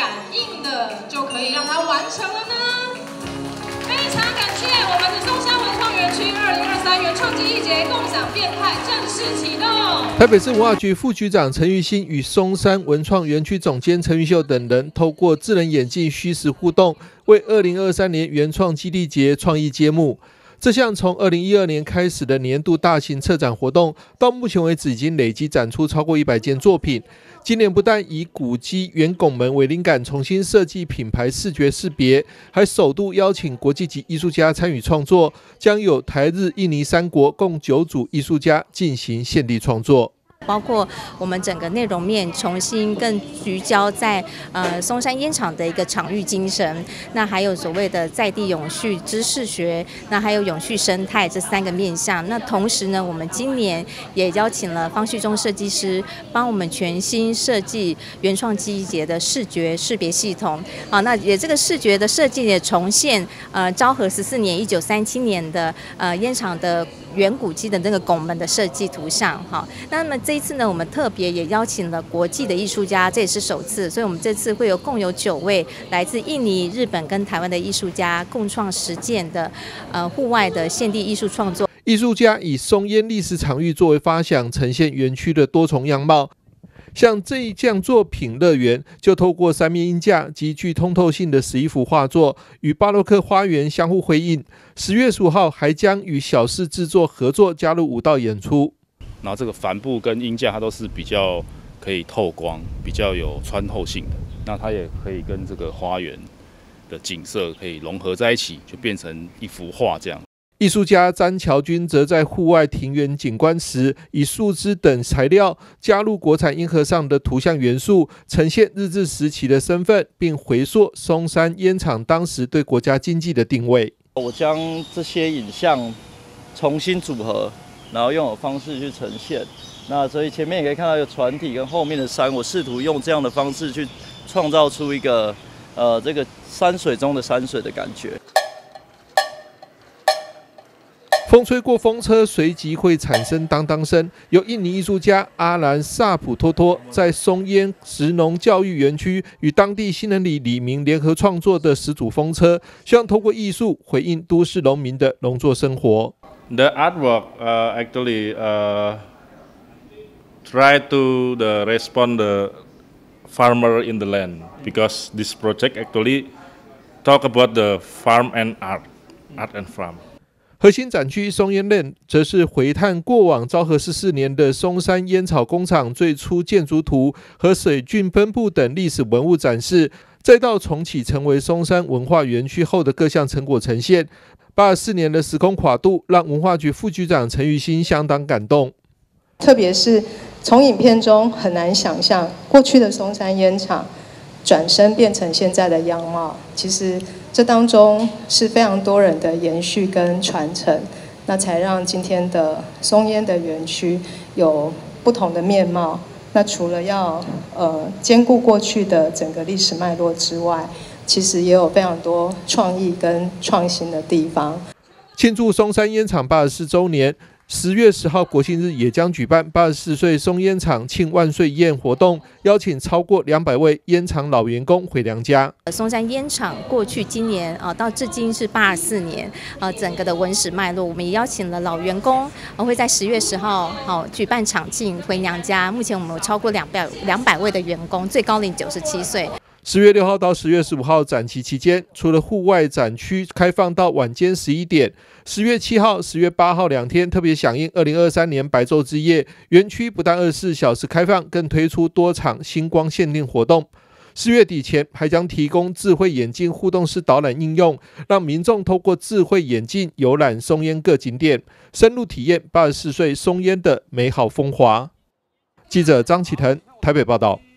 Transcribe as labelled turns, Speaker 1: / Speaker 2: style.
Speaker 1: 感应的就可以让它完成了呢？非常感谢我们的松山文创园区2023原创记忆节共享变态正式启动。
Speaker 2: 台北市文化局副局长陈玉兴与松山文创园区总监陈玉秀等人，透过智能眼镜虚实互动，为2023年原创基地节创意揭幕。这项从2012年开始的年度大型策展活动，到目前为止已经累计展出超过100件作品。今年不但以古迹圆拱门为灵感，重新设计品牌视觉识别，还首度邀请国际级艺术家参与创作，将有台日印尼3国共9组艺术家进行现地创作。
Speaker 3: 包括我们整个内容面重新更聚焦在松山烟厂的一个场域精神，那还有所谓的在地永续知识学，那还有永续生态这3个面向。那同时呢，我们今年也邀请了方旭中设计师帮我们全新设计原创记忆节的视觉识别系统。好，那也这个视觉的设计也重现昭和14年1937年的烟厂的远古迹的那个拱门的设计图像。好，那么这一次呢，我们特别也邀请了国际的艺术家，这也是首次，所以我们这次共有9位来自印尼、日本跟台湾的艺术家共创10件的户外的现地艺术创作。
Speaker 2: 艺术家以松烟历史场域作为发想，呈现园区的多重样貌。像这一项作品乐园，就透过3面鹰架及具通透性的11幅画作，与巴洛克花园相互辉映。10月15号还将与小事制作合作，加入舞蹈演出。
Speaker 4: 然后这个帆布跟鹰架它都是比较可以透光，比较有穿透性的。那它也可以跟这个花园的景色可以融合在一起，就变成一幅画这样。
Speaker 2: 艺术家詹乔军则在户外庭园景观时，以树枝等材料加入国产烟盒上的图像元素，呈现日治时期的身份，并回溯松山烟厂当时对国家经济的定位。
Speaker 5: 我将这些影像重新组合，然后用我方式去呈现。那所以前面也可以看到一个船体跟后面的山，我试图用这样的方式去创造出一个这个山水中的山水的感觉。
Speaker 2: 风吹过风车，随即会产生当当声。由印尼艺术家阿兰萨普托托在松烟食农教育园区与当地新人里李明联合创作的10组风车，希望透过艺术回应都市农民的农作生活。
Speaker 6: The artwork actually try to respond the farmer in the land because this project actually talk about the farm and art and farm。
Speaker 2: 核心展区松烟链则是回探过往昭和14年的松山烟草工厂最初建筑图和水菌分布等历史文物展示，再到重启成为松山文化园区后的各项成果呈现。84年的时空跨度让文化局副局长陈玉兴相当感动，
Speaker 7: 特别是从影片中很难想象过去的松山烟厂转身变成现在的样貌，其实这当中是非常多人的延续跟传承，那才让今天的松烟的园区有不同的面貌。那除了要兼顾过去的整个历史脉络之外，其实也有非常多创意跟创新的地方。
Speaker 2: 庆祝松山烟厂84周年，10月10号国庆日也将举办84岁松烟厂庆万岁宴活动，邀请超过200位烟厂老员工回娘家。
Speaker 3: 松山烟厂过去今年到至今是84年，整个的文史脉络，我们也邀请了老员工，会在10月10号举办厂庆回娘家。目前我们有超过200位的员工，最高龄97岁。
Speaker 2: 10月6号到10月15号展期期间，除了户外展区开放到晚间11点，10月7号、10月8号2天特别响应2023年白昼之夜，园区不但24小时开放，更推出多场星光限定活动。4月底前还将提供智慧眼镜互动式导览应用，让民众透过智慧眼镜游览松烟各景点，深入体验84岁松烟的美好风华。记者张启腾台北报道。